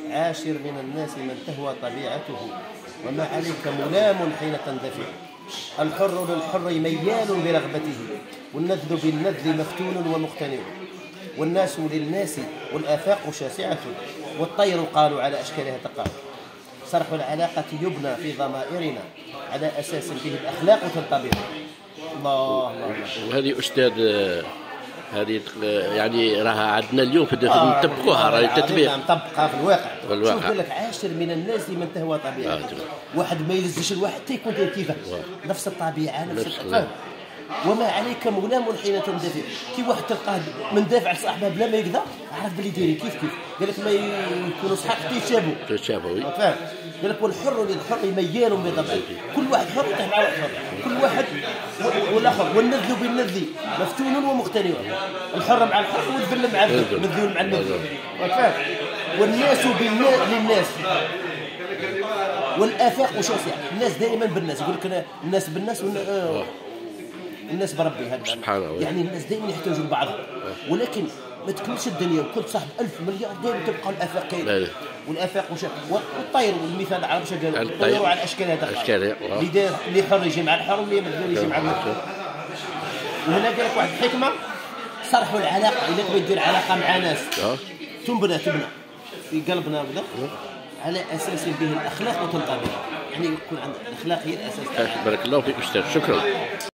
عاشر من الناس من تهوى طبيعته، وما عليك ملام حين تندفع. الحر للحر ميال برغبته، والنذل بالنذل مفتون ومقتنع. والناس للناس والآفاق شاسعة، والطير قالوا على أشكالها تقع. صرح العلاقة يبنى في ضمائرنا على أساس به الأخلاق تنطبق. الله الله. وهذه أستاذ هذه يعني راها عندنا اليوم في نطبقوها، راهي تطبيق نطبقها في الواقع. شوف قال لك عاشر من الناس من تهوى طبيعته. واحد ما يلزش الواحد حتى يكون كيفاه، نفس الطبيعه نفس الفهم. وما عليك ملام حين تندفع. كي واحد تلقاه مندافع لصاحبه بلا ما يقدر، عرف بلي دايرين كيف قال لك ما يكونوا صحاب حتى يتشابهوا. فاهم؟ قال لك والحر للحر ميال بطبعه، كل واحد حر يطيح مع واحد حر، كل واحد والاخر. والنذل بالنذل مفتون ومقتنع. الحر مع الحر والذل مع الذل مع النذل. فاهم؟ والناس للناس والآفاق شاسعة. الناس دائما بالناس، يقول لك الناس بالناس والناس بربي. هذا سبحان الله. يعني الناس دائما يحتاجوا لبعضهم، ولكن ما تكملش الدنيا وكل صاحب 1000 مليار دائما تبقى الآفاق كاينه. والآفاق والطير، والمثال العرب شغال الطير على أشكالها دخل. اللي حر يجي مع الحر، واللي مذلول يجي مع المذلول. وهنا قال لك واحد الحكمة: صرحوا العلاقة. إذا تبغي دير علاقة مع ناس تبنى في قلبنا وكذا على أساس به الأخلاق وتنطبق. يعني يكون عندك الأخلاق هي الأساس. بارك الله فيك أستاذ، شكرا.